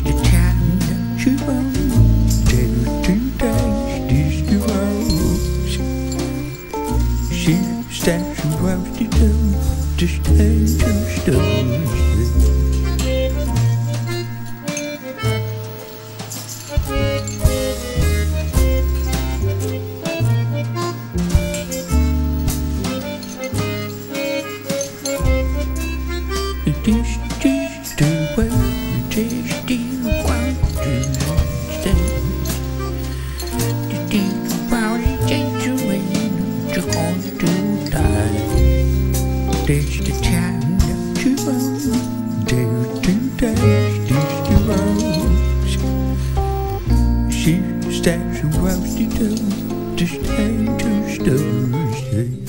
the time that you want to taste this the rose. She stands and roasted down to stand to stone. It is the way it is the quantity stage. The deep power is the rain you're going to die. There's the time that you want there to taste this the rose. She stands and roasted down to stand to stone.